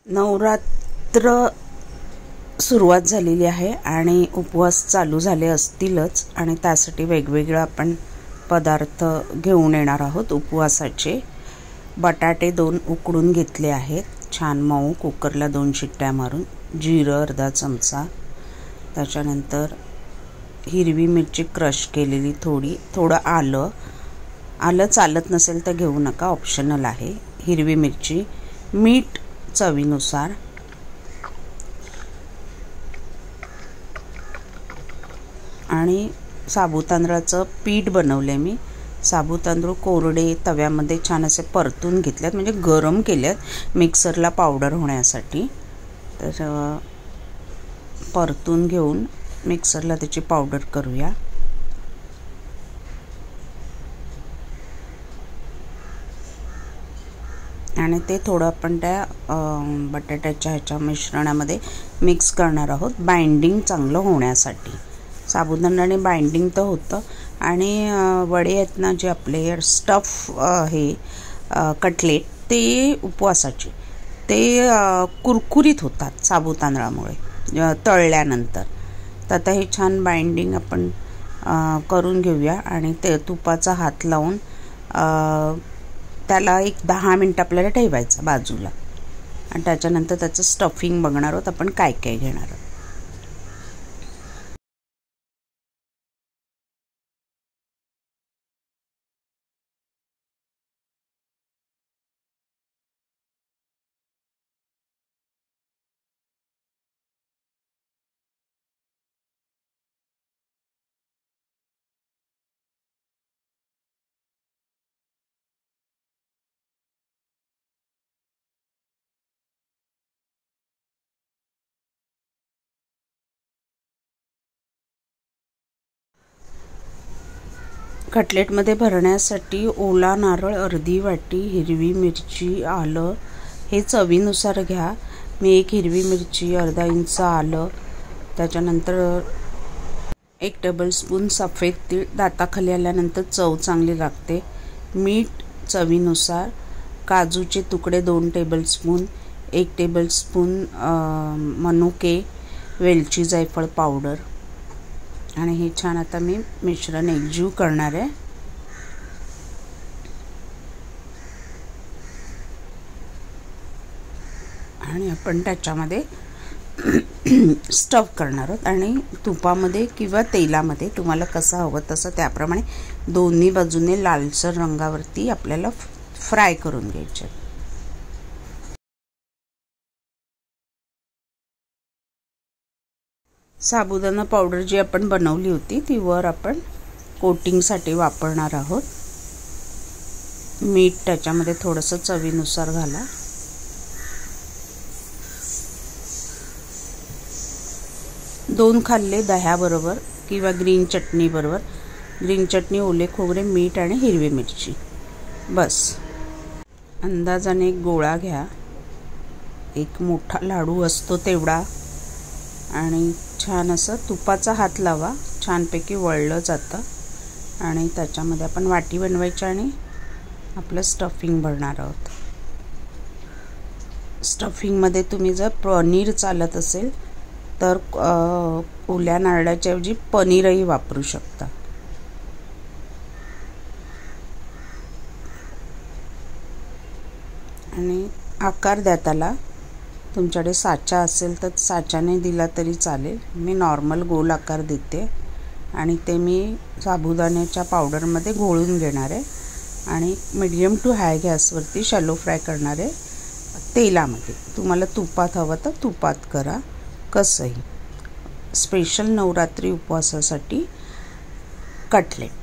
नवरात्र सुरुवात झालेली आहे आणि उपवास चालू झाले असतीलच आणि त्यासाठी वेगवेगळे आपण पदार्थ घेऊन येणार आहोत उपवासाचे। बटाटे 2 उकडून घेतले आहेत, छान मऊ, कुकरला 2 शिट्ट्या मारून। जिरं अर्धा चमचा, त्याच्यानंतर हिरवी मिरची क्रश केलेली थोडं आलं चालत नसेल तर घेऊ नका, ऑप्शनल आहे। हिरवी मिरची, मीठ चवीनुसार, आणि साबुतांदळाचं पीठ बनवले मी। साबुतांदूळ कोरडे तव्यामध्ये छान असे परतून घेतलेत, म्हणजे गरम केलेत मिक्सरला पावडर होण्यासाठी। तर परतून घेऊन मिक्सरला त्याची पावडर करूया। आणि ते थोडं आपण त्या बटाट्याच्या ह्याच्या मिश्रणामध्ये मिक्स करणार आहोत, बाइंडिंग चांगलं होण्यासाठी। साबुदाण्याने बाइंडिंग तर होतं आणि वडे आहेत ना, जे आपले स्टफ हे कटलेट, ते उपवासाचे ते कुरकुरीत होतात साबुदाण्यामुळे तळल्यानंतर। तर आता हे छान बाइंडिंग आपण करून घेऊया आणि ते तुपाचा हात लावून त्याला एक 10 मिनिट आपल्याला ठेवायचं बाजूला, आणि त्याच्यानंतर त्याचं स्टफिंग बघणार आहोत आपण काय काय घेणार आहोत। कटलेटमध्ये भरण्यासाठी ओला नारळ अर्धी वाटी, हिरवी मिरची, आलं हे चवीनुसार घ्या। मी 1 हिरवी मिरची, अर्धा इंच आलं, त्याच्यानंतर 1 टेबलस्पून सफेद तीळ, दाताखाली आल्यानंतर चव चांगली लागते। मीठ चवीनुसार, काजूचे तुकडे 2 टेबलस्पून, 1 टेबलस्पून मनुके, वेलची जायफळ पावडर, आणि हे छान आता मी मिश्रण एकजीव करणार आहे। आणि आपण त्याच्यामध्ये स्टफ करणार आहोत, आणि तुपामध्ये किंवा तेलामध्ये तुम्हाला कसं हवं तसं त्याप्रमाणे दोन्ही बाजूने लालसर रंगावरती आपल्याला फ्राय करून घ्यायचे। साबुदाणा पावडर जी आपण बनवली होती ती वर आपण कोटिंगसाठी वापरणार आहोत। मीठ त्याच्यामध्ये थोडंसं चवीनुसार घाला। दोन खाल्ले दह्याबरोबर किंवा ग्रीन चटणी बरोबर, ग्रीन चटणी, ओले खोबरे, मीठ आणि हिरवी मिरची, बस। अंदाजाने एक गोळा घ्या, एक मोठा लाडू असतो तेवढा, आणि छान असं तुपाचा हात लावा, छानपैकी वळलं जातं, आणि त्याच्यामध्ये आपण वाटी बनवायची आणि आपलं स्टफिंग भरणार आहोत। स्टफिंगमध्ये तुम्ही जर पनीर चालत असेल तर ओल्या नारळाच्या ऐवजी पनीरही वापरू शकता। आणि आकार द्या त्याला, तुमच्याकडे साचा असेल तर साच्याने दिला तरी चालेल। मी नॉर्मल गोल आकार देते आणि ते मी साबुदाण्याच्या पावडरमध्ये घोळून घेणार आहे आणि मीडियम टू हाय गॅसवरती शॅलो फ्राय करणार आहे तेलामध्ये। तुम्हाला तुपात हवं तर तुपात करा, कसंही। स्पेशल नवरात्री उपवासासाठी कटलेट।